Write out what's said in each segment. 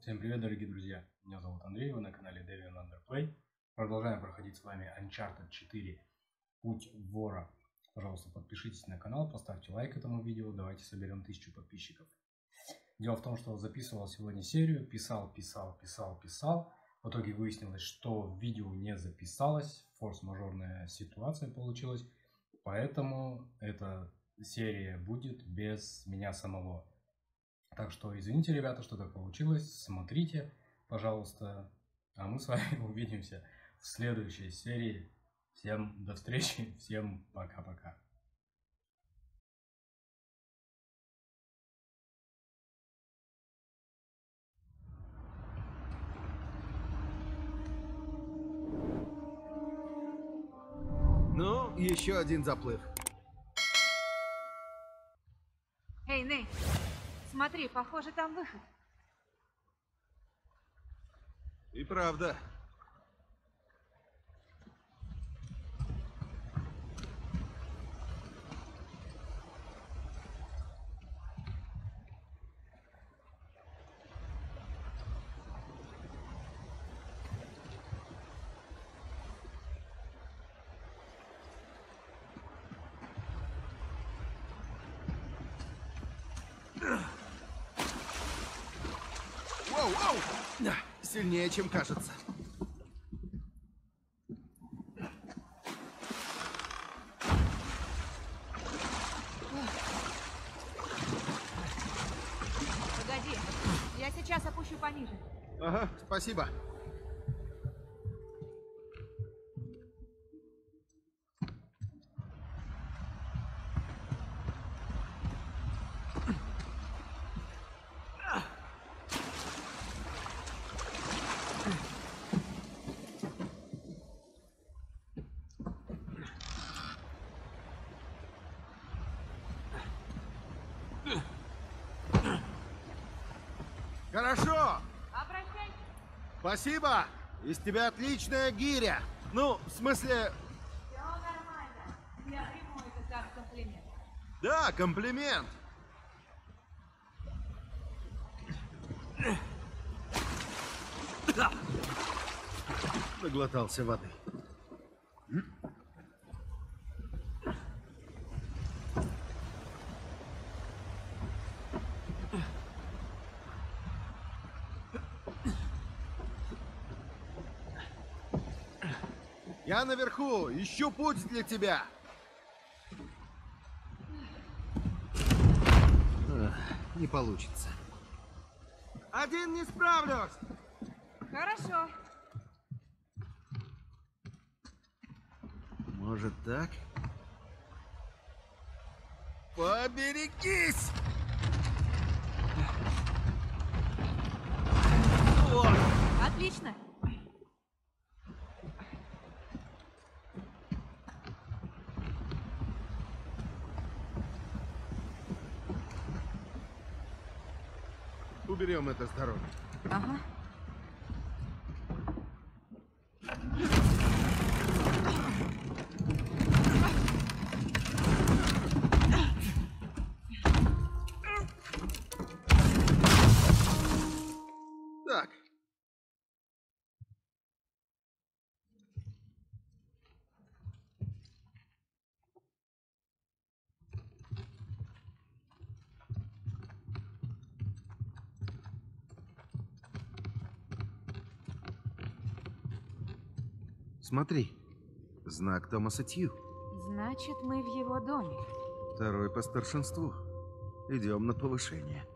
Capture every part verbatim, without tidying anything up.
Всем привет, дорогие друзья! Меня зовут Андрей, вы на канале Deviant Underplay. Продолжаем проходить с вами Uncharted четыре Путь вора. Пожалуйста, подпишитесь на канал, поставьте лайк этому видео, давайте соберем тысячу подписчиков. Дело в том, что записывал сегодня серию, писал, писал, писал, писал. В итоге выяснилось, что видео не записалось, форс-мажорная ситуация получилась. Поэтому эта серия будет без меня самого. Так что извините, ребята, что так получилось. Смотрите, пожалуйста. А мы с вами увидимся в следующей серии. Всем до встречи, всем пока-пока. Ну, еще один заплыв. Эй, Нейт, смотри, похоже, там выход. И правда. Воу, воу! Сильнее, чем кажется. Погоди, я сейчас опущу пониже. Ага, спасибо. Хорошо! Обращайся. Спасибо! Из тебя отличная гиря. Ну, в смысле... Все нормально. Я приму это как комплимент. Да, комплимент. Наглотался воды. Я наверху, ищу путь для тебя. Не получится. Один не справлюсь. Хорошо. Может так? Поберегись! Вот. Отлично. Уберем это с дороги. Ага. Так. Смотри. Знак Томаса Тью. Значит, мы в его доме. Второй по старшинству. Идем на повышение.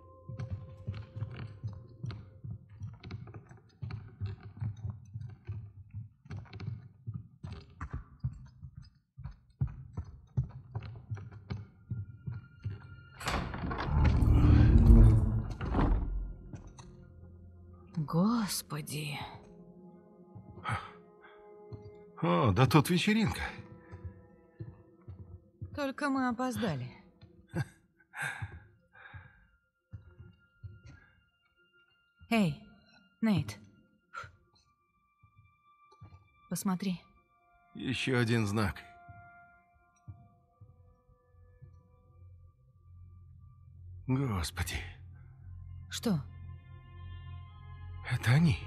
Господи. О, да тут вечеринка. Только мы опоздали. Эй, Нейт. Посмотри. Еще один знак. Господи. Что? Это они.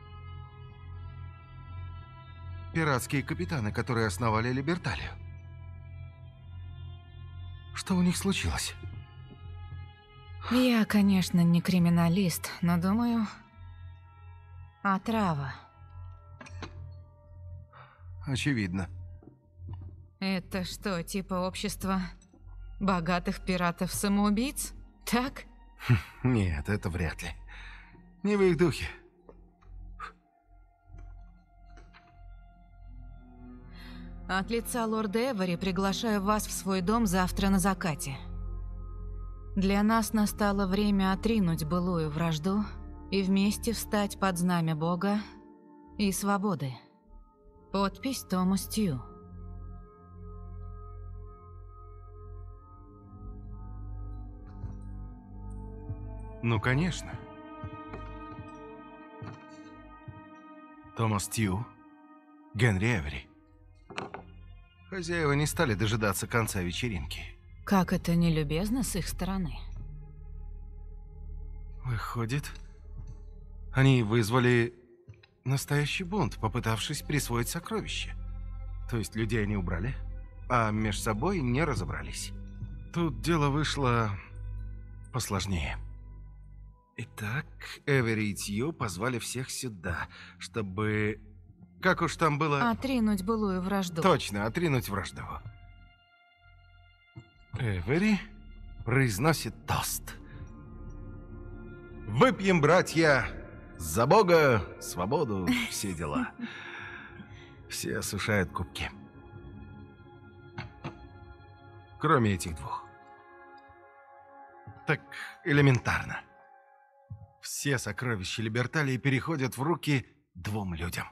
Пиратские капитаны, которые основали Либерталию. Что у них случилось? Я, конечно, не криминалист, но думаю... Отрава. Очевидно. Это что, типа общество богатых пиратов-самоубийц? Так? Нет, это вряд ли. Не в их духе. От лица лорда Эвери приглашаю вас в свой дом завтра на закате. Для нас настало время отринуть былую вражду и вместе встать под знамя Бога и свободы. Подпись Томас Тью. Ну, конечно. Томас Тью, Генри Эвери. Хозяева не стали дожидаться конца вечеринки. Как это нелюбезно с их стороны. Выходит, они вызвали настоящий бунт, попытавшись присвоить сокровища. То есть людей они убрали, а между собой не разобрались. Тут дело вышло посложнее. Итак, Эвери и Тью позвали всех сюда, чтобы... Как уж там было... Отринуть былую вражду. Точно, отринуть вражду. Эвери произносит тост. Выпьем, братья, за Бога, свободу, все дела. Все осушают кубки. Кроме этих двух. Так элементарно. Все сокровища Либерталии переходят в руки двум людям.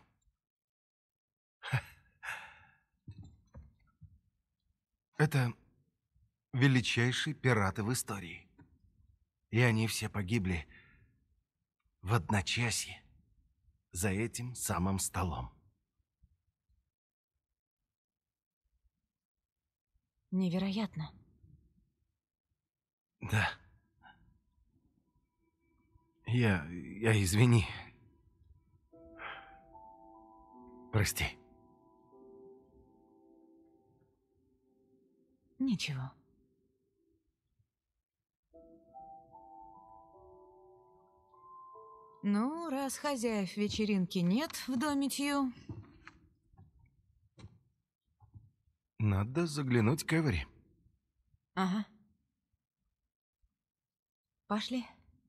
Это величайшие пираты в истории. И они все погибли в одночасье за этим самым столом. Невероятно. Да. Я... я извини. Прости. Ничего. Ну, раз хозяев вечеринки нет в доме Тью... Надо заглянуть к Эвери. Ага. Пошли.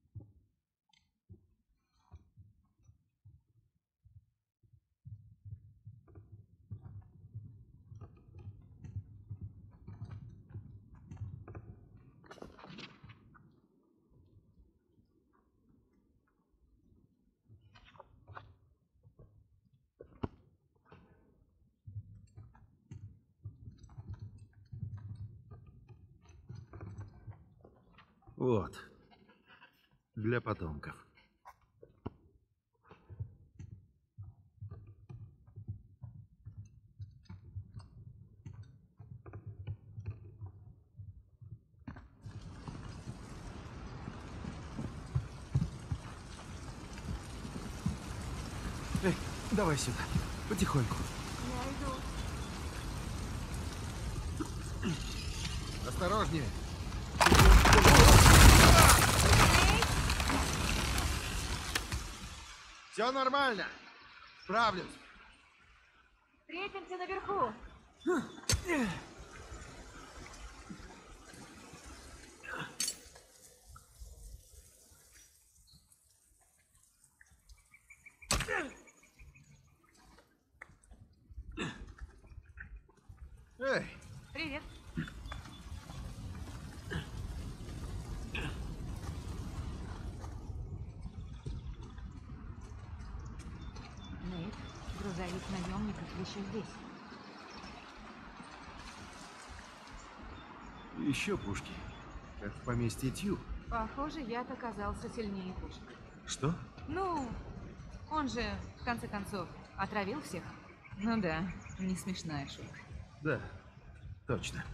Вот. Для потомков. Эй, давай сюда. Потихоньку. Осторожнее. Все нормально. Справлюсь. Встретимся наверху. Эй, Привет. Нейт, грузовик наемников еще здесь. еще пушки. Как в поместье Тью. Похоже, яд оказался сильнее пушек. Что? Ну, он же, в конце концов, отравил всех. Ну да, не смешная шутка. Да, точно.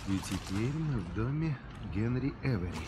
И теперь мы в доме Генри Эвери.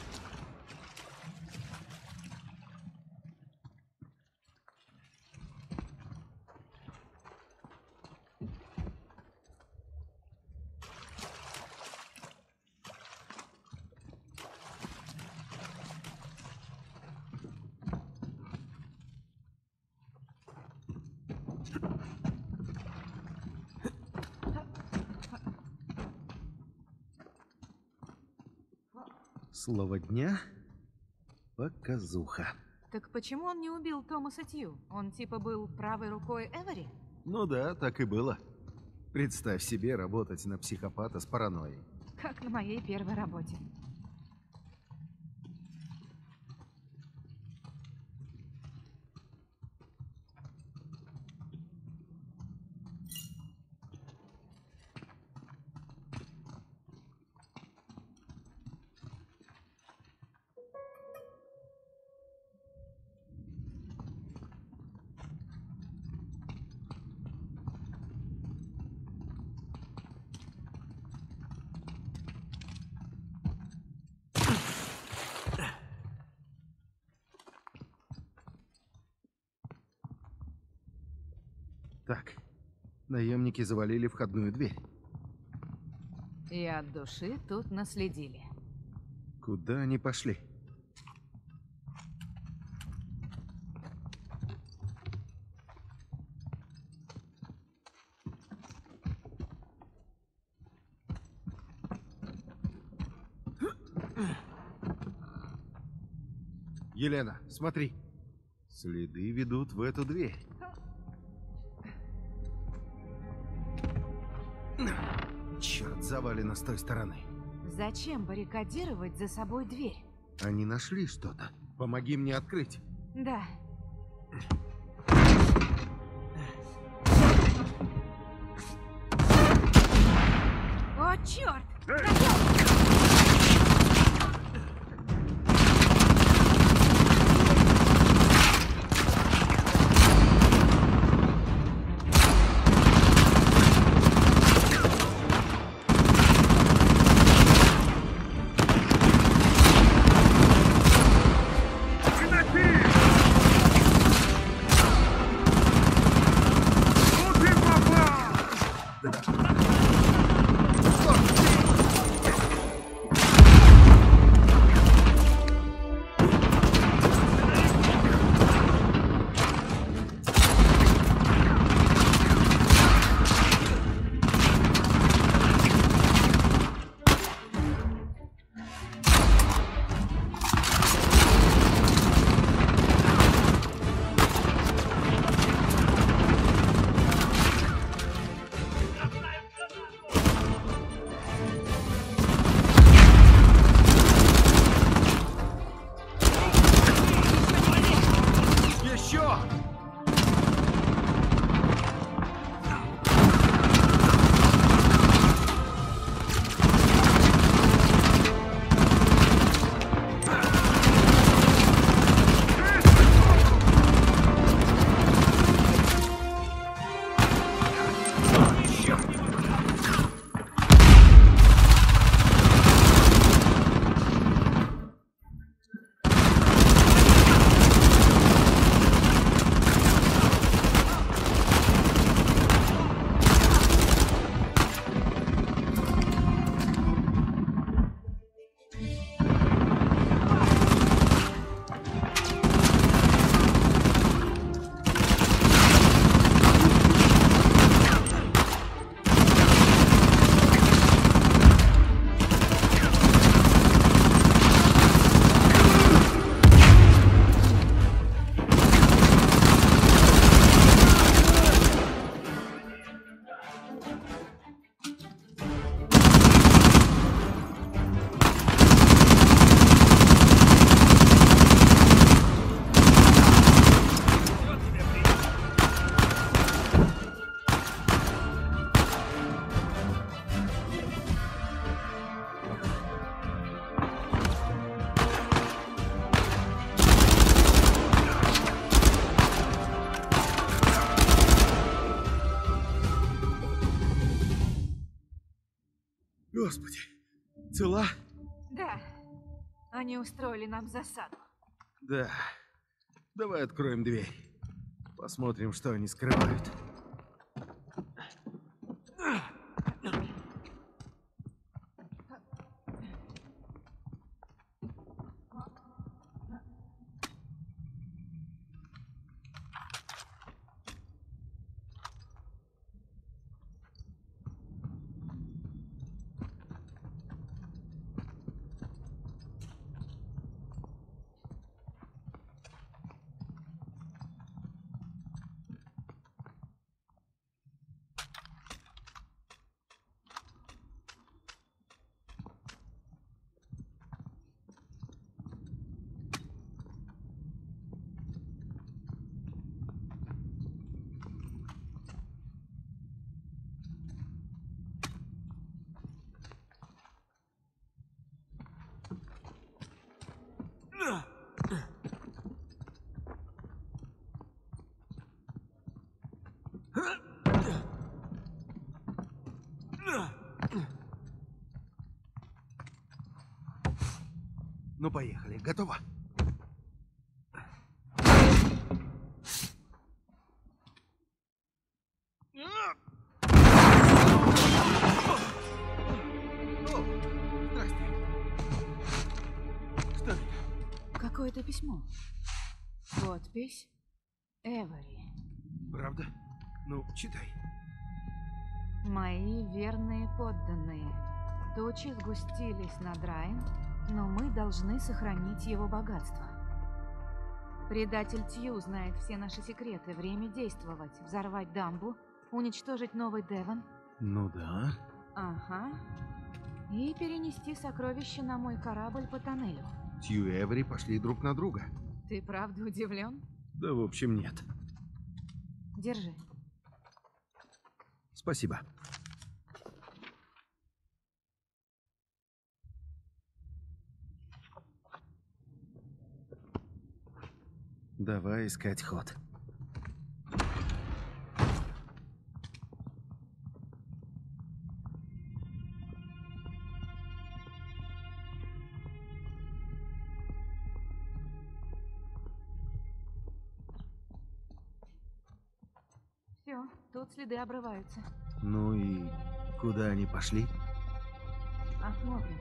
Слово дня – показуха. Так почему он не убил Томаса Тью? Он типа был правой рукой Эвери? Ну да, так и было. Представь себе работать на психопата с паранойей. Как на моей первой работе. Так, наемники завалили входную дверь. И от души тут наследили. Куда они пошли? Елена, смотри. Следы ведут в эту дверь. Черт, завалено с той стороны. Зачем баррикадировать за собой дверь? Они нашли что-то. Помоги мне открыть. Да. О, черт! Господи, Цела? Да. Они устроили нам засаду. Да. Давай откроем дверь. Посмотрим, что они скрывают. Ну, поехали. Готово? Какое-то письмо. Подпись Эвери. Правда? Ну, читай. Мои верные подданные. Тучи сгустились над раем, но мы должны сохранить его богатство. Предатель Тью знает все наши секреты. Время действовать. Взорвать дамбу, уничтожить Новый Девон. Ну да. Ага. И перенести сокровища на мой корабль по тоннелю. Тью и Эвери пошли друг на друга. Ты правда удивлен? Да, в общем, нет. Держи. Спасибо. Давай искать ход. Все, тут следы обрываются. Ну и куда они пошли? Осмотримся.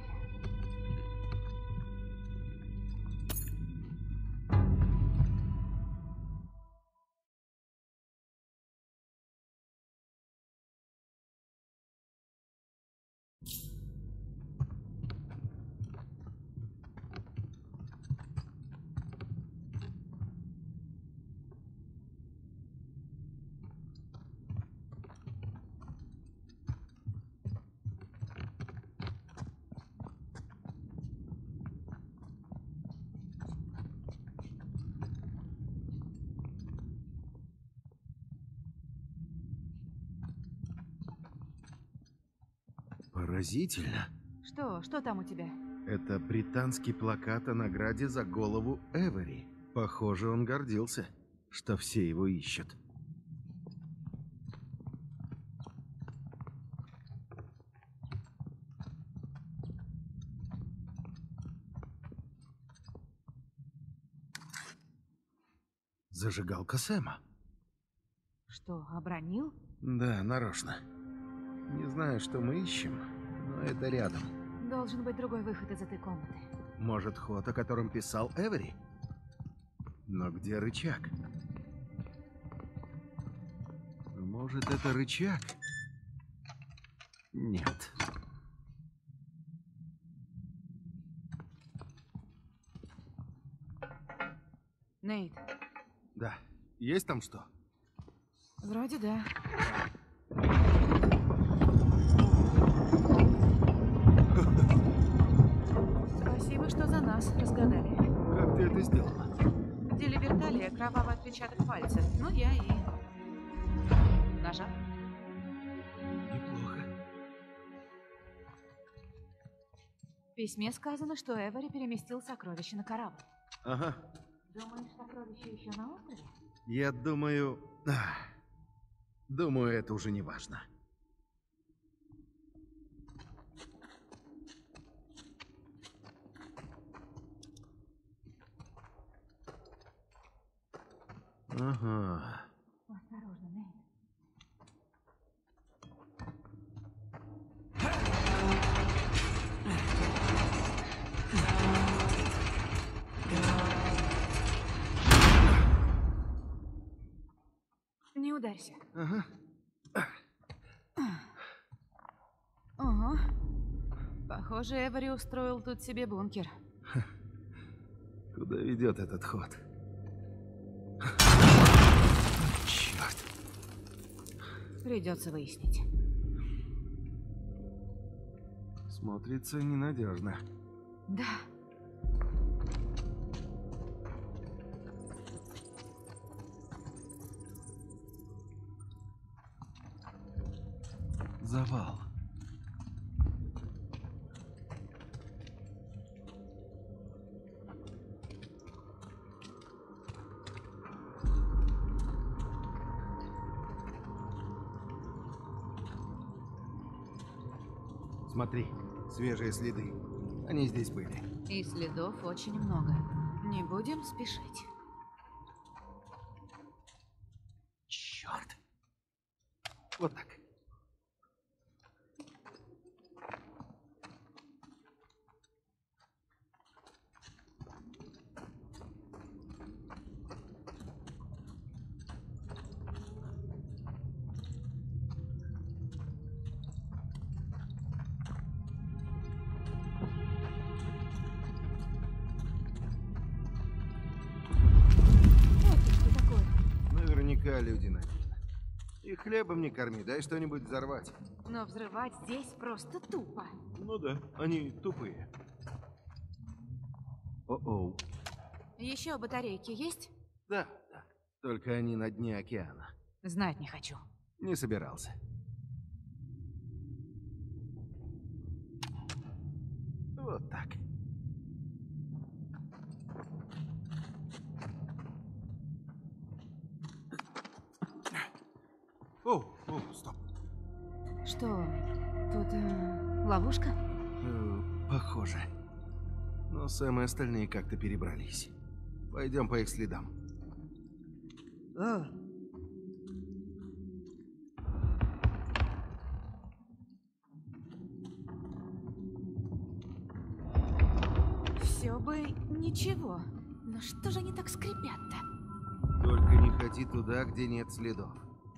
Поразительно. Что? Что там у тебя? Это британский плакат о награде за голову Эвери. Похоже, он гордился, что все его ищут. Зажигалка Сэма. Что, обронил? Да, нарочно. Не знаю, что мы ищем, но это рядом. Должен быть другой выход из этой комнаты. Может, ход, о котором писал Эвери? Но где рычаг? Может, это рычаг? Нет. Нейт. Да. Есть там что? Вроде да. Спасибо, что за нас разгадали. Как ты это сделала? Делиберталия, кровавый отпечаток пальца. Ну, я и... нажал. Неплохо. В письме сказано, что Эвери переместил сокровища на корабль. Ага. Думаешь, сокровища еще на острове? Я думаю... Ах, думаю, это уже не важно. Ага. Осторожно, Нейт. Не ударься. Ага. Ого. Похоже, Эвери устроил тут себе бункер. Куда ведет этот ход? Черт. Придется выяснить. Смотрится ненадежно. Да. Завал. Смотри, свежие следы. Они здесь были. И следов очень много. Не будем спешить. Черт. Вот так. Это что такое? Наверняка люди на день. И хлебом не корми, дай что-нибудь взорвать. Но взрывать здесь просто тупо. Ну да, они тупые. О-оу. Еще батарейки есть? Да, да. Только они на дне океана. Знать не хочу. Не собирался. Вот так. О, о, стоп. Что, тут э, ловушка? Э, похоже. Но Сэм и остальные как-то перебрались. Пойдем по их следам. О. Все бы ничего. Но что же они так скрипят-то? Только не ходи туда, где нет следов.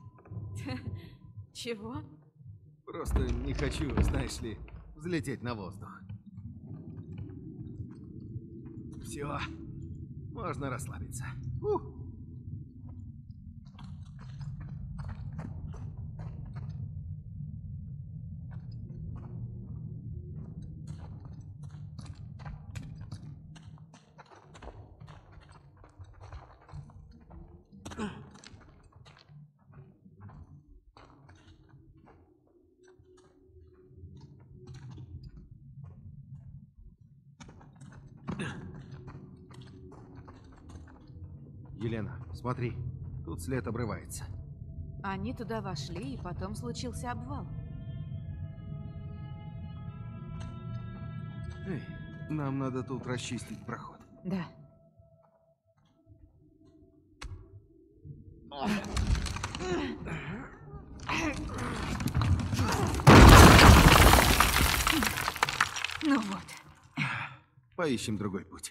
Чего? Просто не хочу, знаешь ли, взлететь на воздух. Все. Можно расслабиться. Ух. Елена, смотри, тут след обрывается. Они туда вошли, и потом случился обвал. Эй, нам надо тут расчистить проход. Да. Ну вот. Поищем другой путь.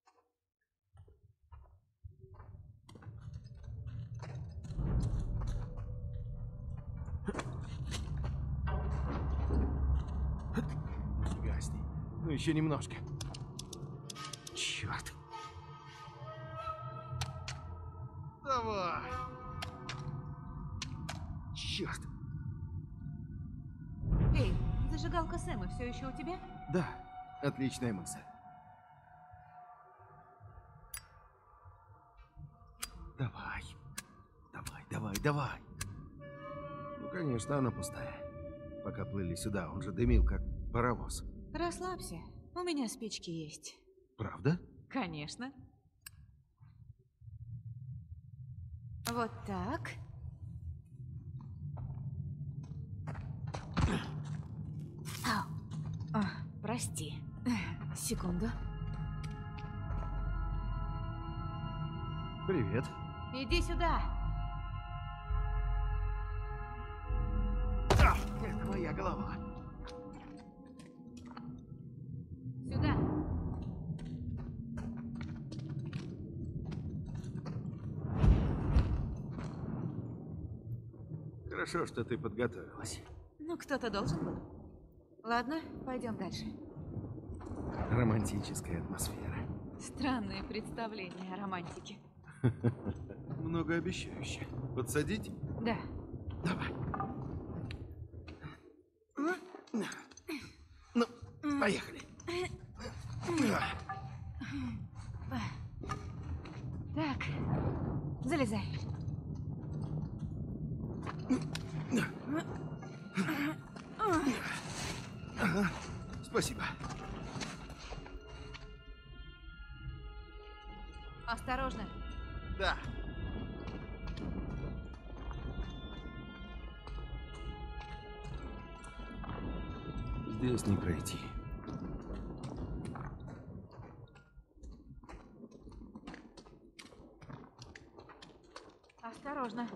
Не гасни. Ну еще немножко. Черт. Давай. Черт. Эй, зажигалка Сэма все еще у тебя? Да, отличная мысль. Давай. Давай, давай, давай. Ну, конечно, она пустая. Пока плыли сюда, он же дымил, как паровоз. Расслабься. У меня спички есть. Правда? Конечно. Вот так. Ау. А, прости. Секунду. Привет. Иди сюда. А, эх, моя голова. Сюда. Хорошо, что ты подготовилась. Ну, кто-то должен был. Ладно, пойдем дальше. Романтическая атмосфера. Странные представления о романтике. Многообещающе. Подсадить? Да. Давай. Ну, поехали. Так, залезай. Ага, спасибо. Осторожно. Да. Здесь не пройти. Осторожно.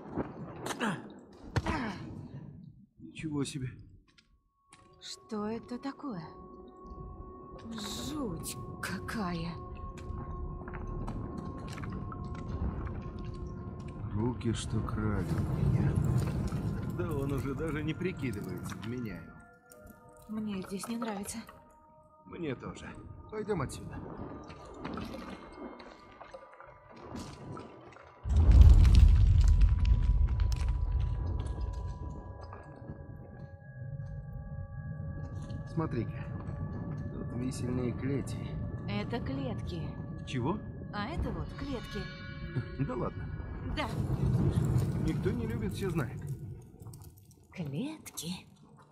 Ничего себе. Что это такое? Жуть какая. Руки, что крали меня. Да он уже даже не прикидывается вменяемым. Мне здесь не нравится. Мне тоже. Пойдем отсюда. Смотри-ка. Тут висельные клети. Это клетки. Чего? А это вот клетки. Да ладно. Да. Никто не любит, все знает. Клетки?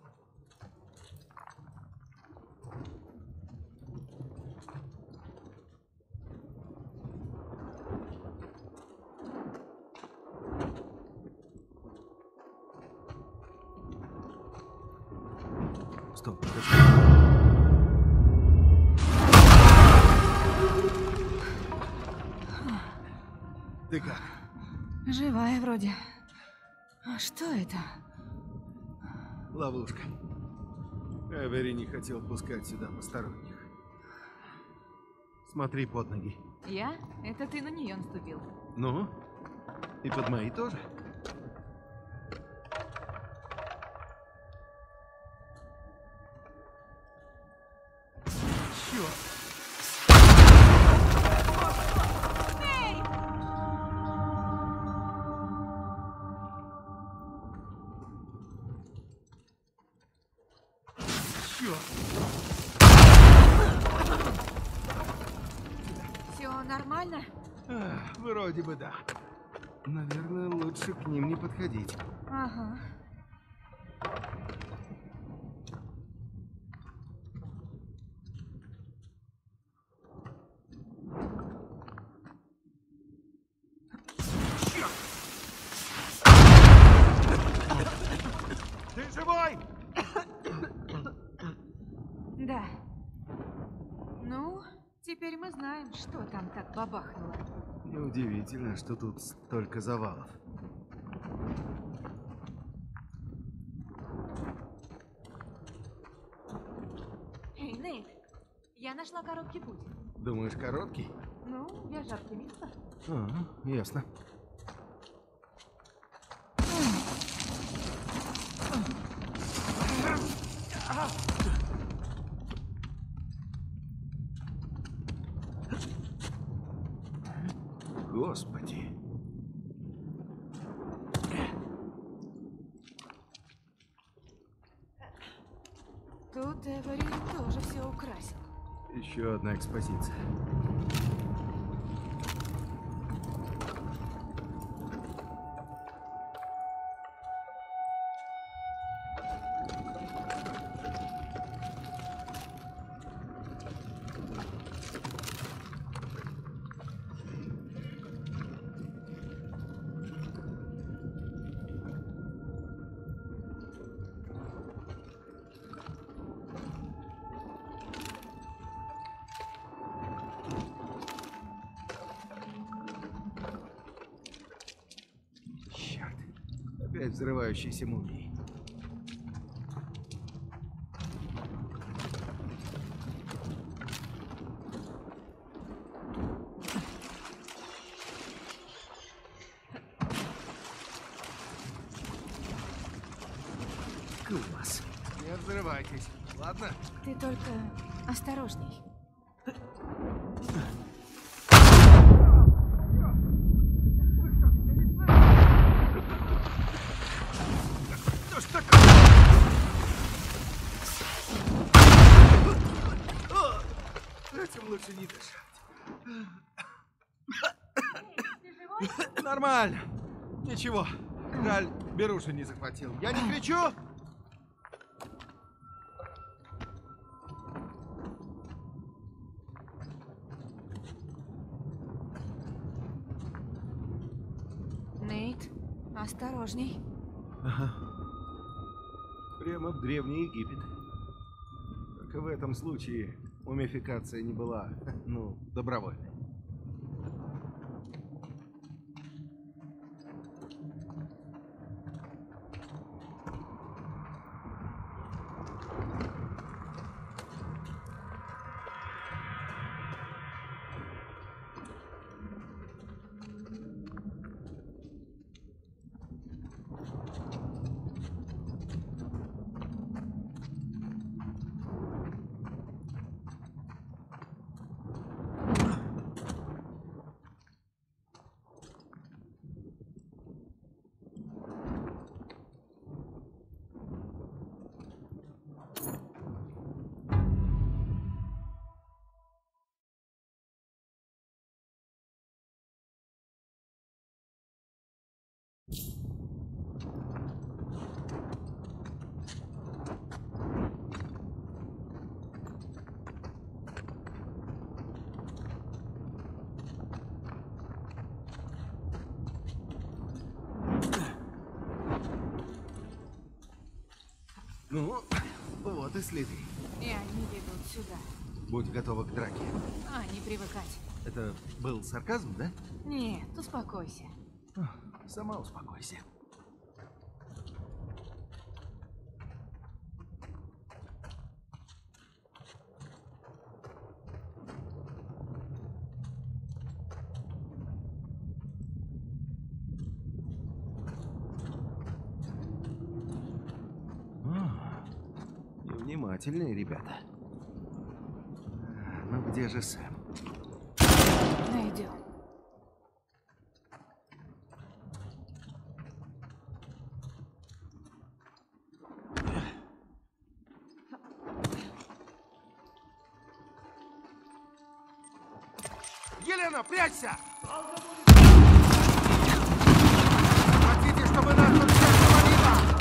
Стоп, подожди. Ты как? Живая вроде. А что это? Ловушка. Эвери не хотел пускать сюда посторонних. Смотри под ноги. Я? Это ты на нее наступил. Ну? И под мои тоже? Чёрт! Все нормально? Ах, вроде бы да. Наверное, лучше к ним не подходить. Ага. Ты живой? Да. Ну, теперь мы знаем, что там так бабахнуло. Неудивительно, что тут столько завалов. Эй, Нейт, я нашла короткий путь. Думаешь, короткий? Ну, я же оптимистка. А, ясно. Господи. Тут Эвери тоже все украсил. Еще одна экспозиция. Опять взрывающиеся мумии. Класс. Не взрывайтесь, ладно? Ты только осторожней. Что ж такое? Этим лучше не дышать. Нормально. Ничего. Жаль, беруши не захватил. Я не кричу? Нейт, осторожней. Ага. Прямо в Древний Египет. Только в этом случае мумификация не была, ну, добровольной. Ну, вот и следы. И они ведут сюда. Будь готова к драке. А, не привыкать. Это был сарказм, да? Нет, успокойся. Сама успокойся. Невнимательные ребята. Ну где же Сэм? Найдем. Елена, прячься! Хотите, чтобы нас тут всех завалило?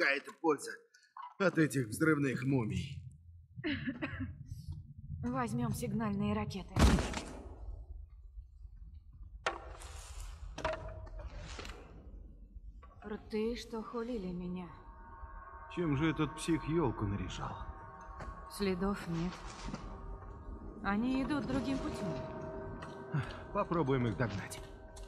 какая-то польза от этих взрывных мумий. Возьмем сигнальные ракеты. Рты, что хулили меня. Чем же этот псих елку наряжал? Следов нет. Они идут другим путем. Попробуем их догнать.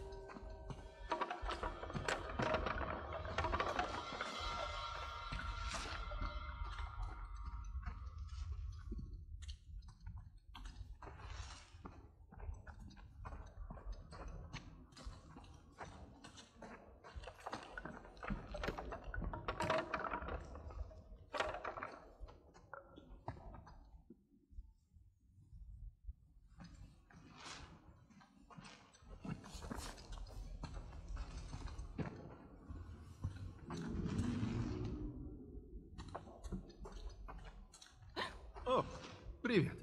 О, привет.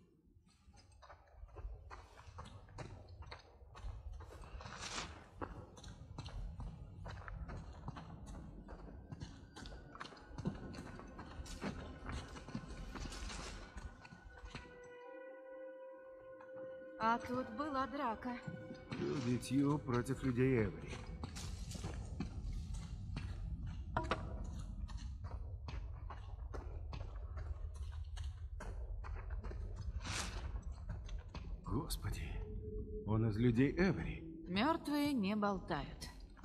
А тут была драка. Люди Тью против людей Эвери. Господи, он из людей Эвери. Мертвые не болтают.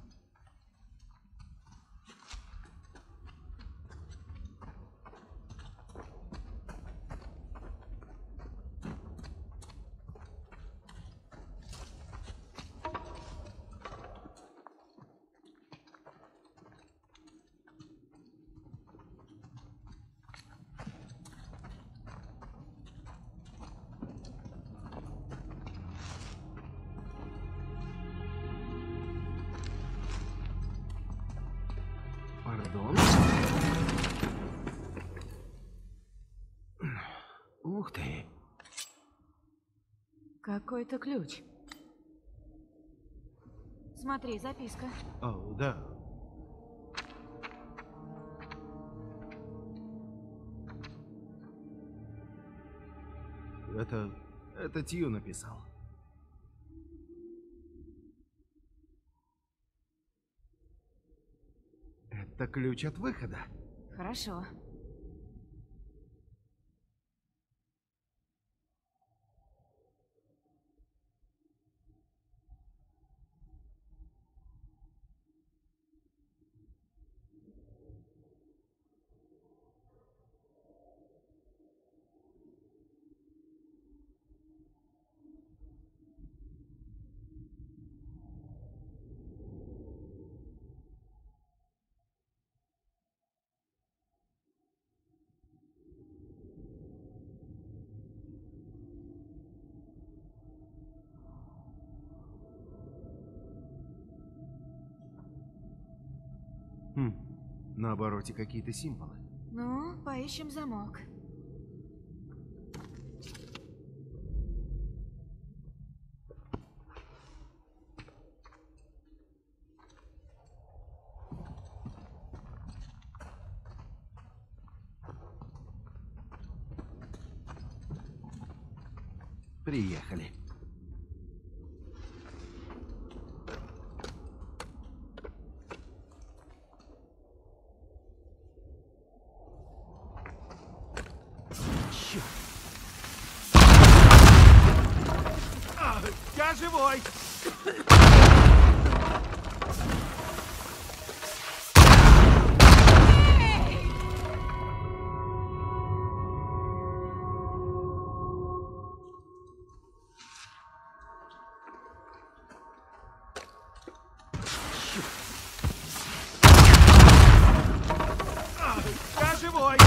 Пардон? Ух ты. Какой-то ключ. Смотри, записка. О, да. Это... это Тью написал. Это ключ от выхода. Хорошо. Хм. На обороте какие-то символы. Ну, поищем замок. Приехали. Черт. А, я живой! Я живой!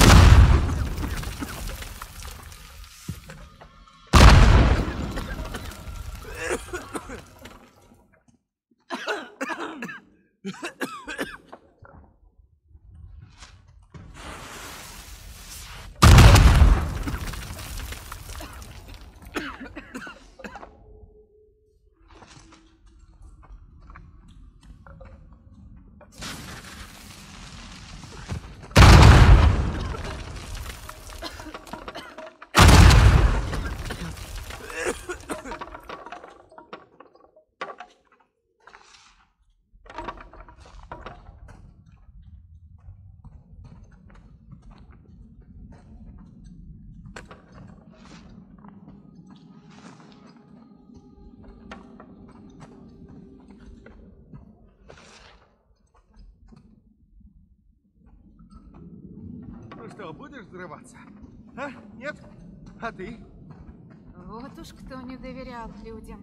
что, будешь взрываться? А? Нет? А ты? Вот уж кто не доверял людям.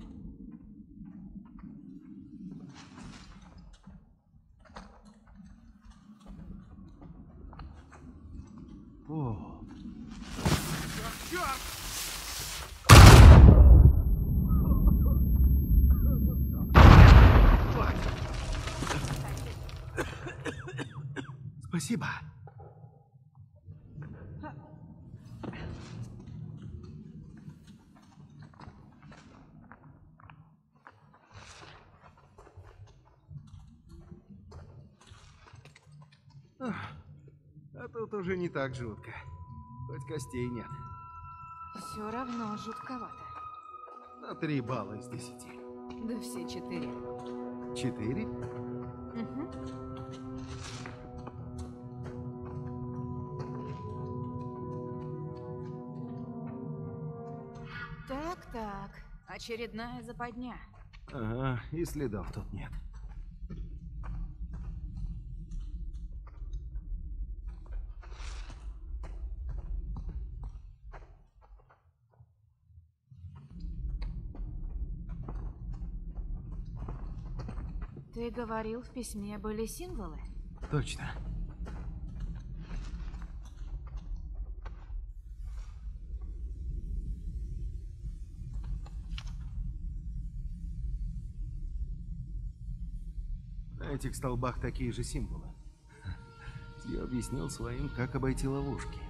О. Черт! Спасибо. А тут уже не так жутко. Хоть костей нет. Все равно жутковато. На три балла из десяти. Да все четыре. Четыре? Угу. Так-так, очередная западня. Ага, и следов тут нет. Ты говорил, в письме были символы? Точно. На этих столбах такие же символы. Я объяснил своим, как обойти ловушки.